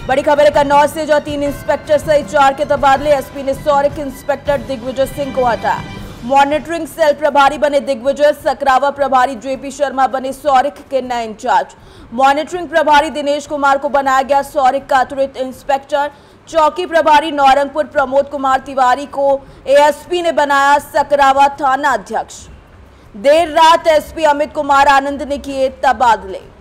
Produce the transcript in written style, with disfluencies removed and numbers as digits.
बड़ी खबर है कन्नौज से, जो 3 इंस्पेक्टर सहित 4 के तबादले। एसपी ने सौरिक इंस्पेक्टर दिग्विजय सिंह को हटाया। मॉनिटरिंग सेल प्रभारी बने दिग्विजय, सकरावा प्रभारी जेपी शर्मा बने सौरिक के नए इंचार्ज। मॉनिटरिंग प्रभारी दिनेश कुमार को बनाया गया सौरिक का अतिरिक्त इंस्पेक्टर। चौकी प्रभारी नौरंगपुर प्रमोद कुमार तिवारी को एएसपी ने बनाया सकरावा थाना अध्यक्ष। देर रात एसपी अमित कुमार आनंद ने किए तबादले।